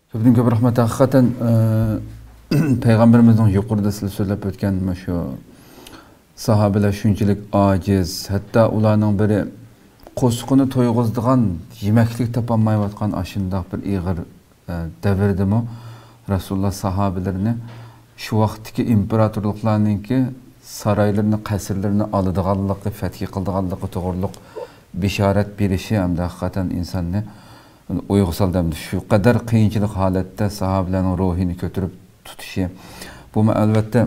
Köpden köp rahmet hakikaten Peygamberimizin yuqorida sizlar so'zlab o'tgan shu sahabeler shunchalik ojiz, hatto ularning biri qo'sqini to'yg'izdigan yemeklik topolmayotgan ashundoq bir ig'ir davrdimi Rasululloh sahabelerini shu vaqtdagi imperatorliklarninki saraylarni, qasrlarni oladiganligi, fath qildiganligi to'g'riliq bishorat berishi hamda hakikaten insonni uyg'usal demdi. Şu kadar qiyinchilik holatda sahabelarning ruhini ko'tarib tutishi. Bu albatta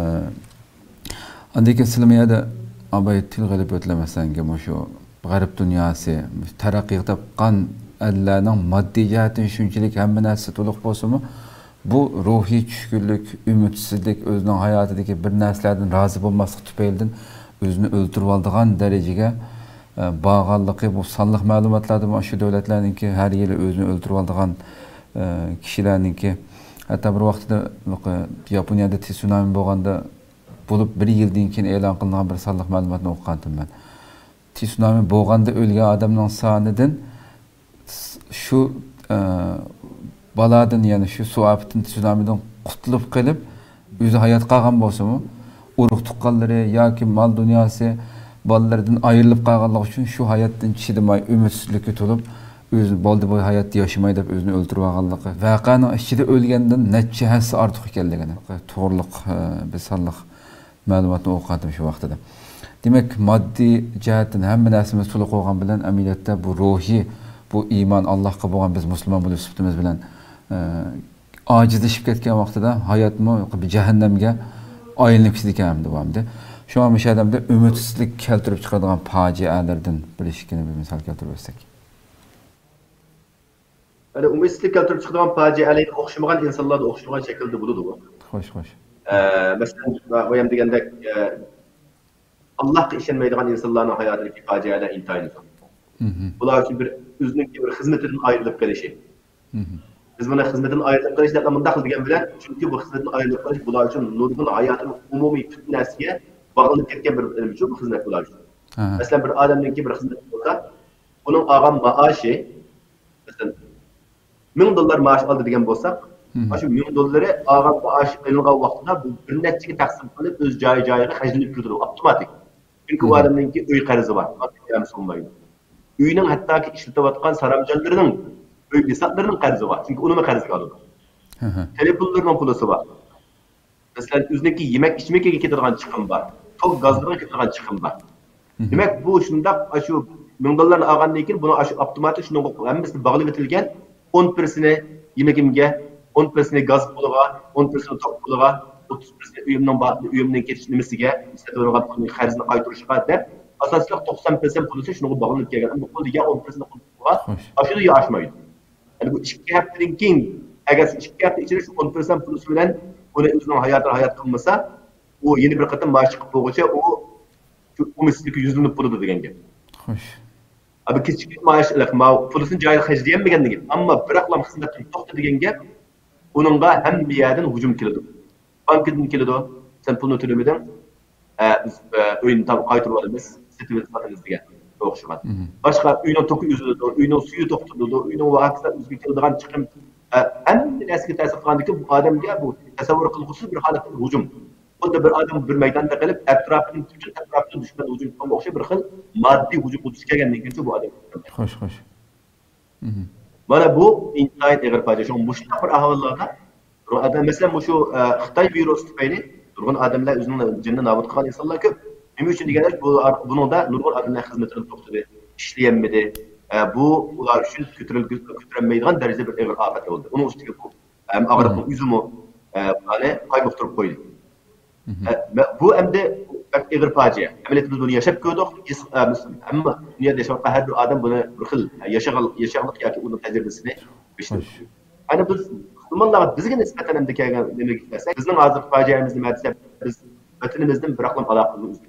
andiki silmiyada abay tilg'ilib o'tlamasanga shu g'arb dunyosi taraqqiy topgan allarning moddiy jihatdan shunchalik hamma narsa to'liq bo'lsa-mu, bu ruhiy tushkunlik, ümidsizlik, o'zining hayotidagi bir narsalardan rozi bo'lmaslik tufaylidan o'zini o'ltirib oladigan darajaga bağlılığı bu sanlıq məlumatlarda bu şu devletlerninki her yeri özünü öldürüp aldığan kişilerinki hatta bir vaxtda Yaponiyada tsunami bolğanda bulup bir yıldan keyin e'lon qilingan bir sanlıq məlumatını oqqandım ben. Tsunami bolğanda ölgen adamның sanidan şu baladan yani şu su afetinden tsunamidan qutulub qilib özü hayat qalğan bolsa-mı, urug' tuqqanlari yoki mal dunyosi balalardan ayrılıp qalğanlıq üçün şu hayatdan chidamay, ümitsizlikka to'lib, o'zi boldi boy hayotda yaşamay deb o'zini o'ltirib olganligi, vaqaning ichida o'lgandan necha hassa ortiq ekanligini to'g'riliq biz sonliq ma'lumotni o'qidim shu vaqtida. Demak, moddiy jihatdan hamma narsamiz to'liq bo'lgan bilan amaliyotda bu ruhiy, bu iymon Allohga bo'lgan biz musulmon bo'lib sifatimiz bilan ojizlashib ketgan vaqtida hayotmi bir jahannamga aylanib ketgan hamda. Şu an müşahedemde ümitsizlik keltirip çıkardıgan facialardan bir işkini bir misal keltirip ötsek. Yani ümitsizlik keltirip çıkardıgan facialarga o'xshamagan insonlarda o'xshamagan şekilde buludu bu. Hoş. Mesela o yem degende Allah'a işenmeydiğin insanların hayatındaki facialar intihar ediyor. Bunlar için bir özünün bir hizmetinden ayrılıp gelişi. Biz buna hizmetin ayrılıp gelişi de mındaqıl degen bilen çünkü bu hizmetin ayrılıp gelişi bunlar için nurgun hayatının umumi fitnesiye bağlanıp ketken bir çok hizmet bular. Mesela bir adamınki bir hizmet olsa, onun ağam maaşı, mesela $1000 maaş aldı degen bolsak, şu $1000 ağam maaşı alıngan vaqtida bu bir neçe taqsim qilib öz joyiga hajlanib turadi, avtomatik. Çünkü bu adamınki uy qarzi var, qattiq sunmaydi. Uyning hattoki ishlatayotgan saramjonlarining uy bisatlarining qarzi var. Çünkü onu qarzga oladi. Telefonlarning puli var. Mesela o'ziniki yemek içmekka ketadigan chiqim var. Tok gazlarga ketadigan chiqim var. Demek bu shundaq shu $1000 olgandan keyin buni shu avtomatik shunga hammasini bog'lab etilgan 10%ni yemagimga, 10%ni gaz puliga, 10%ni tok puliga, 30%ni uyimning ketish nimasiga, istediğin pulni qarzini qaytarishga deb asosliq 90% puli shunga bog'lanib kelgan. Bu pul degan 10%ni puliga ashuni yoshmaydi. Yani bu 2 haftadan keyin agar 2 hafta ichida shu 10% puli bilan onu o'zining hayotini hayot qilmasa, o yeni bir qatam maaş chiqib bo'lguncha o shu umitsizlikka yuzlanib bo'ladi degan gap. Xo'sh. Abi kichik maaşlik, pulisini joyida xarjlayanmagandan keyin, ammo biroqlam xizmatini to'xta degan gap uningga hamma yerdan hujum keladi. Bankdan keladi, sen pulni to'lamading, biz o'yinni qaytarib olamiz, setib olamiz degan o'xshagan. Boshqa uyning to'ki uziladi, uyning suvi to'xtatadi, uyning vaqtida o'ziga keladigan chiqim hamma narsaga ta'sir qilgandiki bu odamga bu tasavvur qilg'usiz bir holatda hujum. Bunda bir adam bir maydonda qilib, atrofini bütün atrofini dushman hujum qilmoqqa o'xshab bir xil moddiy hujum o'tish kelgandan keyin bu odam. Xo'sh. Mana bu intayin ig'ir fojia. Shu mushtaq bir ahvollarda adam mesela şu Xitoy virusi tufayli nurg'un odamlar o'zining jinni nobud qilgan insonlar ko'p. Nima uchun deganlar buningda nurg'un odamlar xizmatini to'xtadi, ishlayolmadi. Bu ular uchun ko'tarilmaydigan darajada bir ig'ir ofat bo'ldi. Uning ustiga bu og'riqning yuzumu yani qaymoqtirib qo'ydi. Bu endi ig'ir fojia. Amaliyotda biz buni yashab ko'rdik. Hamma dunyoda yashayotgan har bir odam buni bir xil yashaqliq yoki uning tajribasini biladi. Ana biz musulmonlar bizga nisbatan ham kelgan nimaga kelsak, bizning hozir fojiamiz nima desa, biz vatanimizdan bir aqlam aloqamizni uzdik.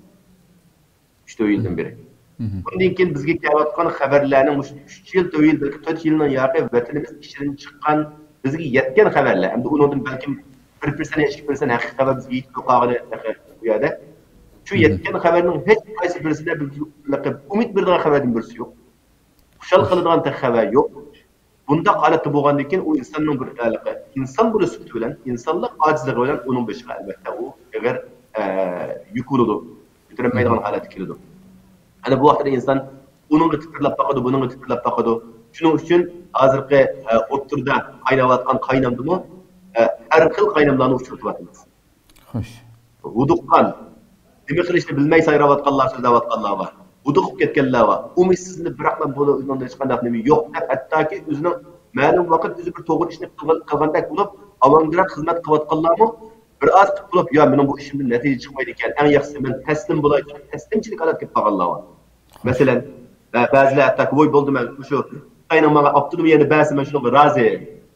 3 yildan beri. Bundan keyin bizga kelayotgan xabarlarning 3 yil, 4 yil, balki 4 yildan yoqi vatanimiz ishidan chiqqan, bizga yetgan xabarlar. Endi undan balkim 1% 2% haqiqiy xabar bizga yetib qolgani bu yerda. Shu yetgan xabarning hech qaysi birisida bizga umid beradigan xabardan birisi yo'q. Xushal qiladigan xabar yo'q. Bunda holatda bo'lgandan keyin u insonning bir inson buni sifati bilan, insonlik ojizligi bilan uning boshiga albatta u agar yuk bo'ladi, ko'tarilmaydigan holatga keladi. Ana bu vaqtda inson uningga titrlab boqadi, buningga titrlab boqadi. Shuning uchun hozirgi o'ttirda qaynayotgan qaynamdimi har xil qaynamlarni uchratyapmiz. Xo'sh. Vuduqqan, nima qilishni bilmay sayrayotganlar, so'zlayotganlar bor. Vuduqib ketganlar bor. Umidsizlikni biroqdan bo'lib o'zining hech qanday nima yo'q deb, hattoki o'zining ma'lum vaqt o'zi bir to'g'ri ishni qilgandek bo'lib, avvalroq xizmat qilayotganlarmi bir oz qilib, yo mening bu ishimdan natija chiqmaydi ekan, eng yaxshisi men taslim bo'lay, taslimchilik olib kelib qolganlar bor. Masalan, ba'zilar hattoki voy bo'ldi men shu qaynamaga optirdim yana ba'zi men shunga rozi.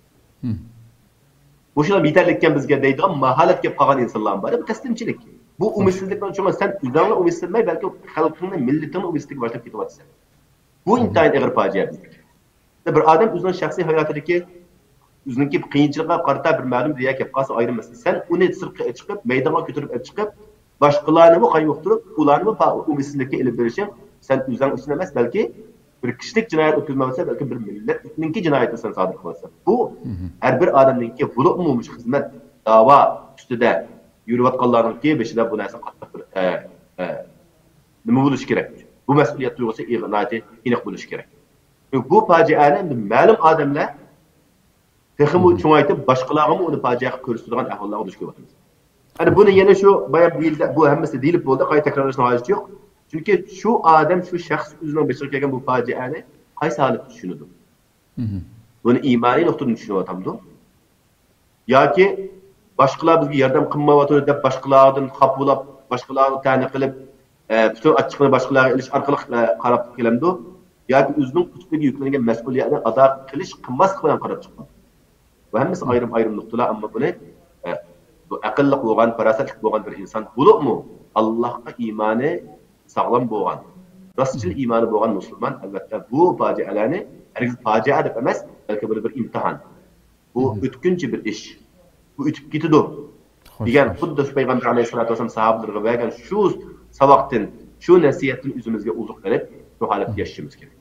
Bu şuna yeterlikken bizge deydiğim mahalet gibi kalan insanlar var. Bu teslimçilik. Bu umitsizlikten çünkü sen üzerine umitsizlemeyi belki halkının, milletin umitsizlik başlayıp gidiyorsun. Bu intihar ağır facia bizde. Bir adam üzerine şahsi hayatındaki üzerindeki kıyınçılığa karta bir malum diye yapması ayrılmasın. Sen onu sırkı çıkıp, meydana götürüp çıkıp, başkalarını mı kayyokturup, ularını mı umitsizlikle elip verişen, sen üzerine üstünemez belki bir kişilik cinayet ötülmemesi belki bir milletninki cinayeti sen sadık olmasın. Bu her bir adamınki bulunmamış hizmet dava üstüde yürüyatkallarınki beşide bu neyse katlık bir nime buluş gerek. Bu mesuliyet duygusu iğnati inek buluş gerek. Çünkü bu facianın malum adamlar tekimi çoğaytıp başkalarını onu faciaya körüstüdüğün ahvallara oluş görüyoruz. Yani bunu yine şu bayağı bu hemmesi değilip oldu. Kayıt tekrarlaşına hacı yok. Çünkü şu adam, şu şahs üzerine beşik gelgen bu facianı kaysi halet düşünüyordu. Bunu imani noktadan düşünüyor adamdı. Ya ki başkalar bizge yardım kılmavatını deyip başkalardan hap bulup, başkalarını tane kılıp, bütün açıklığı başkalarına iliş arkalık karab gelemdi. Ya ki üzünün kutupligi yüklenen mesuliyetini ada kılış kılmaz kılan karab çıkmadı. Bu hemmesi ayrım noktalar ama bunu bu akıllık olan, parasatlık olan bir insan bulup mu? Allah'a imanı sağlam boğan, rastçıl imanı boğan Müslüman elbette bu facialarını herkes facia edip emez, belki böyle bir imtihan. Bu ötkünce bir iş. Bu ötüp gidiyor. Diyen Kuddus Peygamber Aleyhisselatü Vesselam sahabelerine vergen şu savaktin, şu nasihatin üzümüzge uzak verip şu halet yaşayımız gerekiyor.